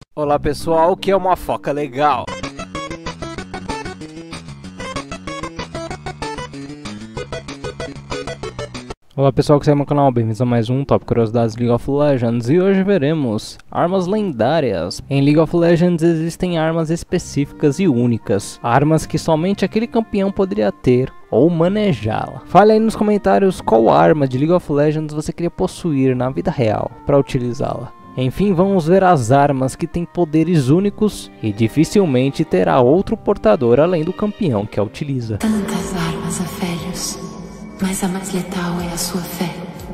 Olá pessoal, o que é uma foca legal? Olá pessoal que segue no canal, bem-vindos a mais um Top Curiosidades League of Legends. E hoje veremos armas lendárias. Em League of Legends existem armas específicas e únicas, armas que somente aquele campeão poderia ter ou manejá-la. Fale aí nos comentários qual arma de League of Legends você queria possuir na vida real para utilizá-la. Enfim, vamos ver as armas que têm poderes únicos e dificilmente terá outro portador além do campeão que a utiliza. Tantas armas, Aphelios, mas a mais letal é a sua fé.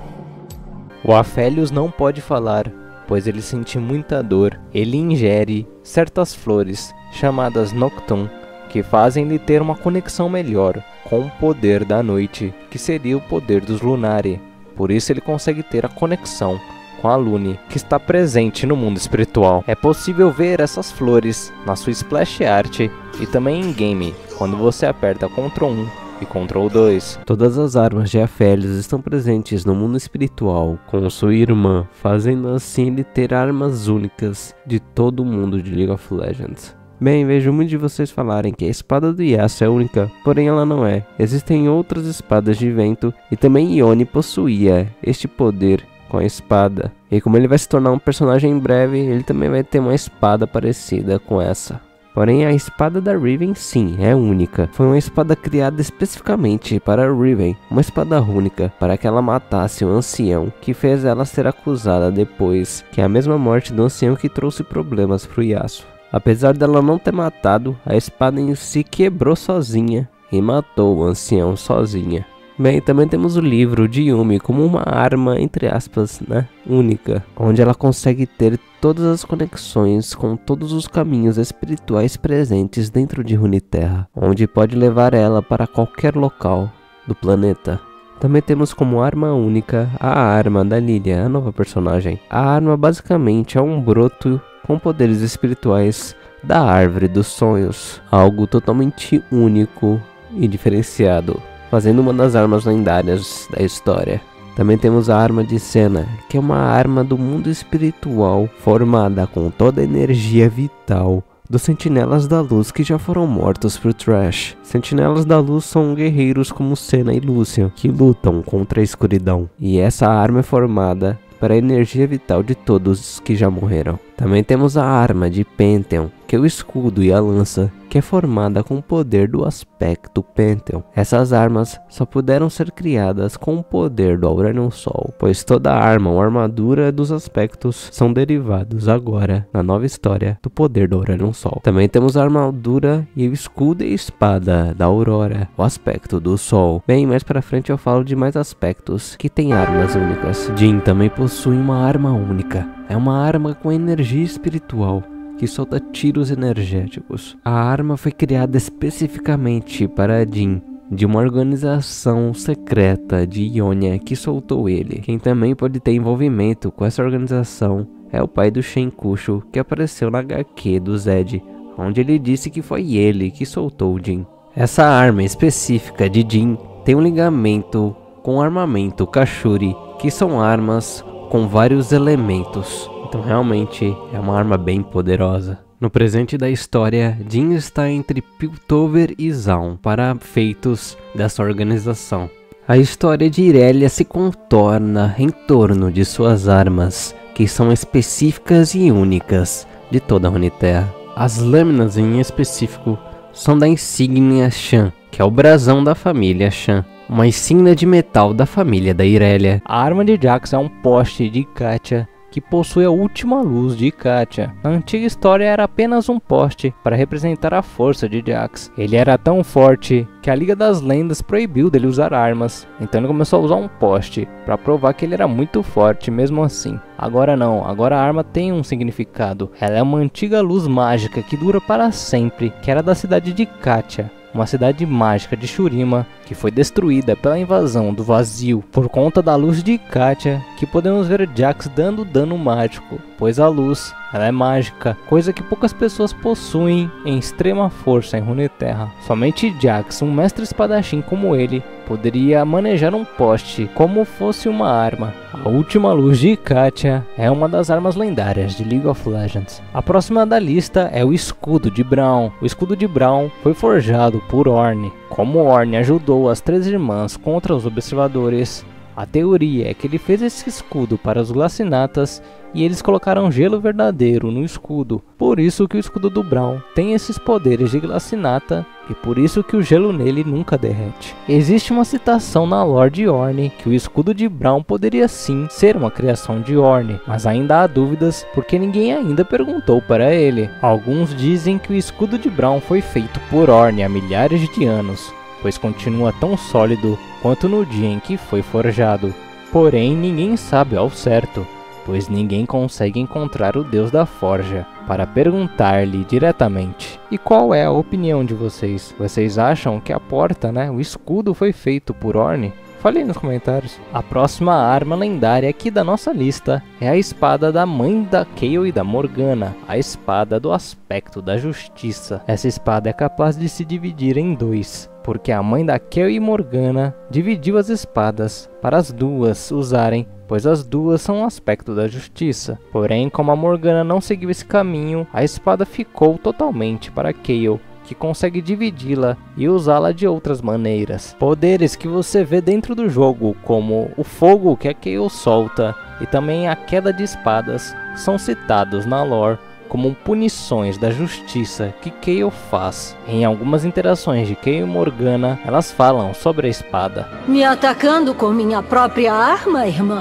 O Aphelios não pode falar, pois ele sente muita dor. Ele ingere certas flores, chamadas Noctum, que fazem-lhe ter uma conexão melhor com o poder da noite, que seria o poder dos Lunari. Por isso ele consegue ter a conexão com a Lune, que está presente no mundo espiritual. É possível ver essas flores na sua splash art e também em game, quando você aperta Ctrl 1 e Ctrl 2. Todas as armas de Aphelios estão presentes no mundo espiritual com sua irmã, fazendo assim ele ter armas únicas de todo o mundo de League of Legends. Bem, vejo muitos de vocês falarem que a espada do Yasuo é única, porém ela não é. Existem outras espadas de vento e também Yone possuía este poder com a espada. E como ele vai se tornar um personagem em breve, ele também vai ter uma espada parecida com essa. Porém, a espada da Riven sim, é única. Foi uma espada criada especificamente para a Riven, uma espada única, para que ela matasse o ancião, que fez ela ser acusada depois, que é a mesma morte do ancião que trouxe problemas para o Yasuo. Apesar dela não ter matado, a espada em si quebrou sozinha e matou o ancião sozinha. Bem, também temos o livro de Yuumi como uma arma, entre aspas, né, única, onde ela consegue ter todas as conexões com todos os caminhos espirituais presentes dentro de Runeterra, onde pode levar ela para qualquer local do planeta. Também temos como arma única a arma da Lilia, a nova personagem. A arma basicamente é um broto com poderes espirituais da Árvore dos Sonhos, algo totalmente único e diferenciado, fazendo uma das armas lendárias da história. Também temos a arma de Senna, que é uma arma do mundo espiritual formada com toda a energia vital dos Sentinelas da Luz que já foram mortos por Thresh. Sentinelas da Luz são guerreiros como Senna e Lucian, que lutam contra a escuridão. E essa arma é formada para a energia vital de todos que já morreram. Também temos a arma de Pantheon, que é o escudo e a lança, que é formada com o poder do aspecto Pantheon. Essas armas só puderam ser criadas com o poder do Aurelion Sol, pois toda arma ou armadura dos aspectos são derivados agora, na nova história, do poder do Aurelion Sol. Também temos a armadura e o escudo e espada da Aurora, o aspecto do Sol. Bem, mais pra frente eu falo de mais aspectos que tem armas únicas. Jhin também possui uma arma única. É uma arma com energia espiritual que solta tiros energéticos. A arma foi criada especificamente para Jhin, de uma organização secreta de Ionia que soltou ele. Quem também pode ter envolvimento com essa organização é o pai do Shen Kusho, que apareceu na HQ do Zed, onde ele disse que foi ele que soltou Jhin. Essa arma específica de Jhin tem um ligamento com o armamento Kashuri, que são armas com vários elementos. Então realmente é uma arma bem poderosa. No presente da história, Jhin está entre Piltover e Zaun para feitos dessa organização. A história de Irelia se contorna em torno de suas armas, que são específicas e únicas de toda a Runeterra. As lâminas em específico são da insígnia Shan, que é o brasão da família Shan, uma insígnia de metal da família da Irelia. A arma de Jax é um poste de Katia que possui a última luz de Katia. Na antiga história era apenas um poste para representar a força de Jax. Ele era tão forte que a Liga das Lendas proibiu dele usar armas, então ele começou a usar um poste para provar que ele era muito forte mesmo assim. Agora não, agora a arma tem um significado. Ela é uma antiga luz mágica que dura para sempre, que era da cidade de Katia, uma cidade mágica de Shurima que foi destruída pela invasão do vazio. Por conta da luz de Katia, que podemos ver Jax dando dano mágico, pois a luz ela é mágica, coisa que poucas pessoas possuem em extrema força em Runeterra. Somente Jax, um mestre espadachim como ele, poderia manejar um poste como fosse uma arma. A última luz de Katia é uma das armas lendárias de League of Legends. A próxima da lista é o escudo de Braum. O escudo de Braum foi forjado por Ornn. Como Ornn ajudou as três irmãs contra os observadores, a teoria é que ele fez esse escudo para os Glacinatas e eles colocaram gelo verdadeiro no escudo. Por isso que o escudo do Braum tem esses poderes de Glacinata e por isso que o gelo nele nunca derrete. Existe uma citação na lore de Ornn que o escudo de Braum poderia sim ser uma criação de Ornn, mas ainda há dúvidas porque ninguém ainda perguntou para ele. Alguns dizem que o escudo de Braum foi feito por Ornn há milhares de anos, pois continua tão sólido quanto no dia em que foi forjado. Porém, ninguém sabe ao certo, pois ninguém consegue encontrar o deus da forja para perguntar-lhe diretamente. E qual é a opinião de vocês? Vocês acham que a porta, o escudo foi feito por Ornn? Fale aí nos comentários. A próxima arma lendária aqui da nossa lista é a espada da mãe da Kayle e da Morgana, a espada do aspecto da justiça. Essa espada é capaz de se dividir em dois, porque a mãe da Kayle e Morgana dividiu as espadas para as duas usarem, pois as duas são um aspecto da justiça. Porém, como a Morgana não seguiu esse caminho, a espada ficou totalmente para Kayle, que consegue dividi-la e usá-la de outras maneiras. Poderes que você vê dentro do jogo, como o fogo que a Kayle solta e também a queda de espadas, são citados na lore como punições da justiça que Kayle faz. Em algumas interações de Kayle e Morgana, elas falam sobre a espada. Me atacando com minha própria arma, irmã?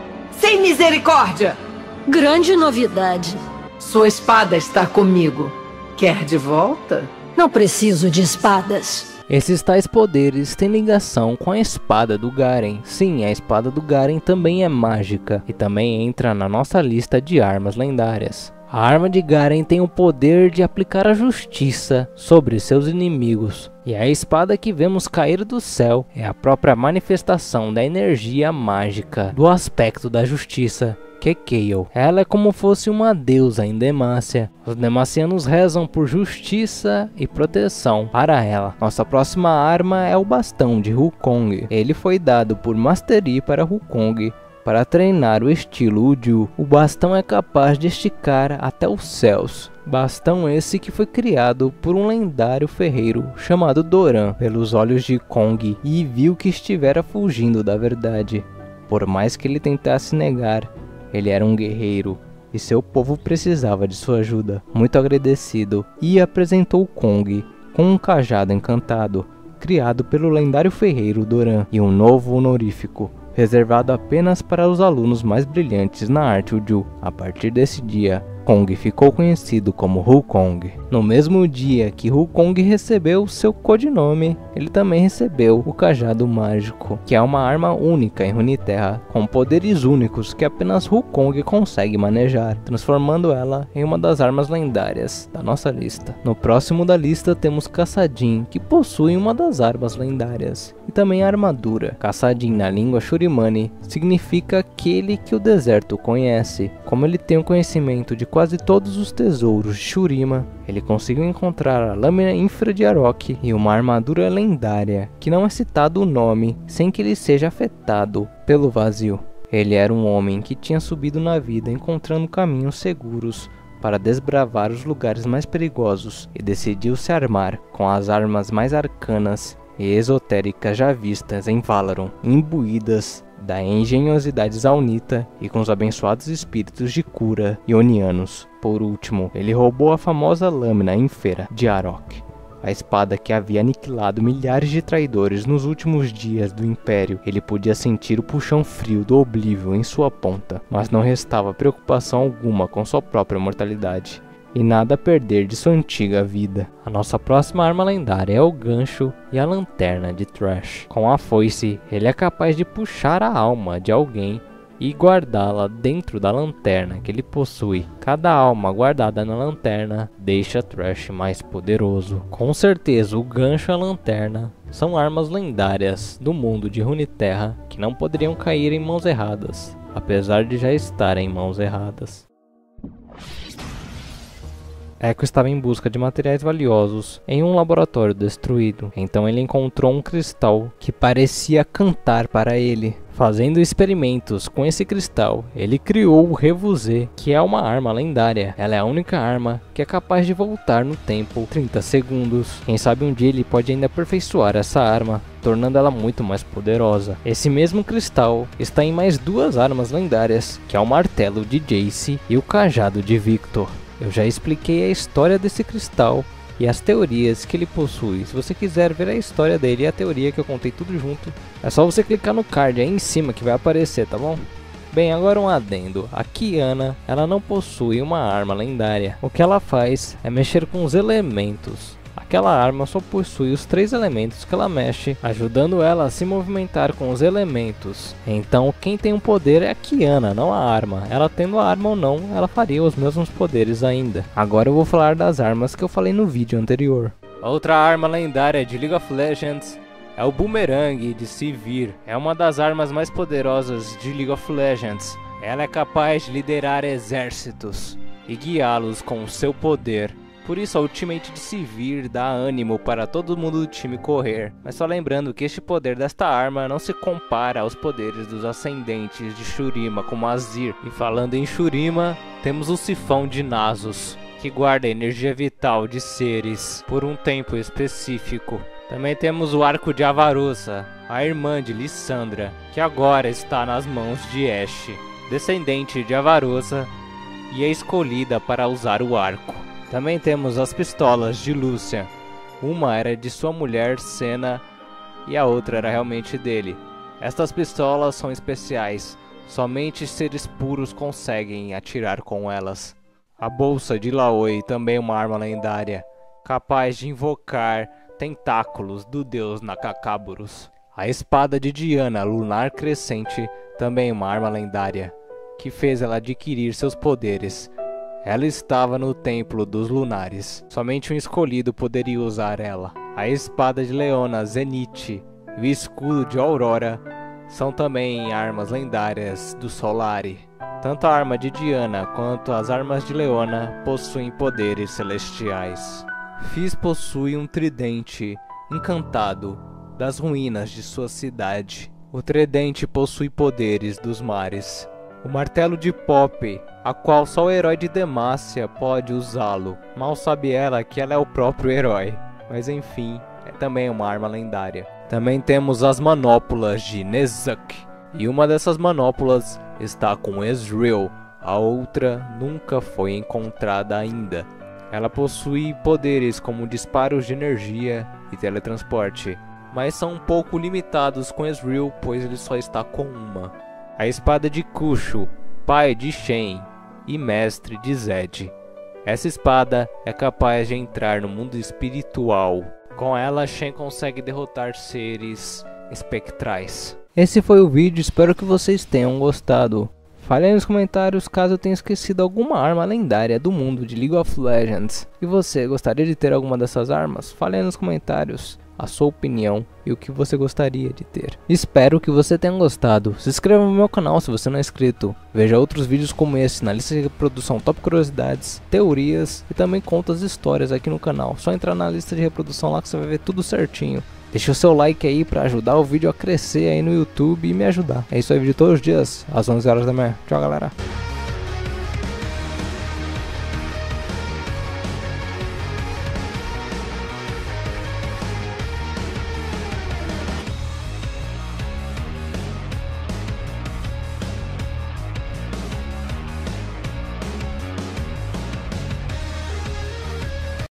Sem misericórdia! Grande novidade. Sua espada está comigo. Quer de volta? Não preciso de espadas. Esses tais poderes têm ligação com a espada do Garen. Sim, a espada do Garen também é mágica e também entra na nossa lista de armas lendárias. A arma de Garen tem o poder de aplicar a justiça sobre seus inimigos. E a espada que vemos cair do céu é a própria manifestação da energia mágica do aspecto da justiça, que é Kayle. Ela é como fosse uma deusa em Demacia. Os Demacianos rezam por justiça e proteção para ela. Nossa próxima arma é o bastão de Wukong. Ele foi dado por Master Yi para Wukong para treinar o estilo Uju. O bastão é capaz de esticar até os céus. Bastão esse que foi criado por um lendário ferreiro chamado Doran pelos olhos de Kong e viu que estivera fugindo da verdade. Por mais que ele tentasse negar, ele era um guerreiro e seu povo precisava de sua ajuda. Muito agradecido, Yi apresentou Kong com um cajado encantado criado pelo lendário ferreiro Doran e um novo honorífico reservado apenas para os alunos mais brilhantes na arte Uju. A partir desse dia, Kong ficou conhecido como Wukong. No mesmo dia que Wukong recebeu seu codinome, ele também recebeu o Cajado Mágico, que é uma arma única em Runeterra, com poderes únicos que apenas Wukong consegue manejar, transformando ela em uma das armas lendárias da nossa lista. No próximo da lista temos Kassadin, que possui uma das armas lendárias, e também a armadura. Kassadin na língua Shurimani significa aquele que o deserto conhece. Como ele tem o conhecimento de quase todos os tesouros de Shurima, ele conseguiu encontrar a lâmina infra de Arok e uma armadura lendária, que não é citado o nome sem que ele seja afetado pelo vazio. Ele era um homem que tinha subido na vida encontrando caminhos seguros para desbravar os lugares mais perigosos e decidiu se armar com as armas mais arcanas e esotéricas já vistas em Valoron, imbuídas da engenhosidade zaunita e com os abençoados espíritos de cura ionianos. Por último, ele roubou a famosa lâmina ínfera de Arok, a espada que havia aniquilado milhares de traidores nos últimos dias do Império. Ele podia sentir o puxão frio do Oblivion em sua ponta, mas não restava preocupação alguma com sua própria mortalidade e nada a perder de sua antiga vida. A nossa próxima arma lendária é o gancho e a lanterna de Thresh. Com a foice, ele é capaz de puxar a alma de alguém e guardá-la dentro da lanterna que ele possui. Cada alma guardada na lanterna deixa Thresh mais poderoso. Com certeza, o gancho e a lanterna são armas lendárias do mundo de Runeterra que não poderiam cair em mãos erradas, apesar de já estarem em mãos erradas. Echo estava em busca de materiais valiosos em um laboratório destruído. Então ele encontrou um cristal que parecia cantar para ele. Fazendo experimentos com esse cristal, ele criou o Revusé, que é uma arma lendária. Ela é a única arma que é capaz de voltar no tempo 30 segundos. Quem sabe um dia ele pode ainda aperfeiçoar essa arma, tornando ela muito mais poderosa. Esse mesmo cristal está em mais duas armas lendárias, que é o martelo de Jace e o cajado de Victor. Eu já expliquei a história desse cristal e as teorias que ele possui. Se você quiser ver a história dele e a teoria que eu contei tudo junto, é só você clicar no card aí em cima que vai aparecer, tá bom? Bem, agora um adendo. A Kiana, ela não possui uma arma lendária. O que ela faz é mexer com os elementos. Aquela arma só possui os 3 elementos que ela mexe, ajudando ela a se movimentar com os elementos. Então quem tem um poder é a Kiana, não a arma. Ela tendo a arma ou não, ela faria os mesmos poderes ainda. Agora eu vou falar das armas que eu falei no vídeo anterior. Outra arma lendária de League of Legends é o Boomerang de Sivir. É uma das armas mais poderosas de League of Legends. Ela é capaz de liderar exércitos e guiá-los com o seu poder. Por isso a ultimate de Sivir dá ânimo para todo mundo do time correr. Mas só lembrando que este poder desta arma não se compara aos poderes dos ascendentes de Shurima como Azir. E falando em Shurima, temos o Sifão de Nasus, que guarda a energia vital de seres por um tempo específico. Também temos o Arco de Avarosa, a irmã de Lissandra, que agora está nas mãos de Ashe, descendente de Avarosa, e é escolhida para usar o arco. Também temos as pistolas de Lucian. Uma era de sua mulher Senna e a outra era realmente dele. Estas pistolas são especiais, somente seres puros conseguem atirar com elas. A bolsa de Laoi também é uma arma lendária, capaz de invocar tentáculos do deus Nakacaburus. A espada de Diana Lunar Crescente também é uma arma lendária, que fez ela adquirir seus poderes. Ela estava no Templo dos Lunares. Somente um escolhido poderia usar ela. A espada de Leona Zenith e o escudo de Aurora são também armas lendárias do Solari. Tanto a arma de Diana quanto as armas de Leona possuem poderes celestiais. Fizz possui um tridente encantado das ruínas de sua cidade. O tridente possui poderes dos mares. O martelo de Poppy, a qual só o herói de Demacia pode usá-lo. Mal sabe ela que ela é o próprio herói, mas enfim, é também uma arma lendária. Também temos as manópulas de Nezuk, e uma dessas manópulas está com Ezreal, a outra nunca foi encontrada ainda. Ela possui poderes como disparos de energia e teletransporte, mas são um pouco limitados com Ezreal, pois ele só está com uma. A espada de Kushu, pai de Shen e mestre de Zed. Essa espada é capaz de entrar no mundo espiritual. Com ela, Shen consegue derrotar seres espectrais. Esse foi o vídeo, espero que vocês tenham gostado. Fale aí nos comentários caso eu tenha esquecido alguma arma lendária do mundo de League of Legends. E você, gostaria de ter alguma dessas armas? Fale aí nos comentários a sua opinião e o que você gostaria de ter. Espero que você tenha gostado. Se inscreva no meu canal se você não é inscrito. Veja outros vídeos como esse na lista de reprodução Top Curiosidades, Teorias e também conto as histórias aqui no canal. Só entrar na lista de reprodução lá que você vai ver tudo certinho. Deixa o seu like aí pra ajudar o vídeo a crescer aí no YouTube e me ajudar. É isso aí, vídeo todos os dias às 11 horas da manhã. Tchau, galera.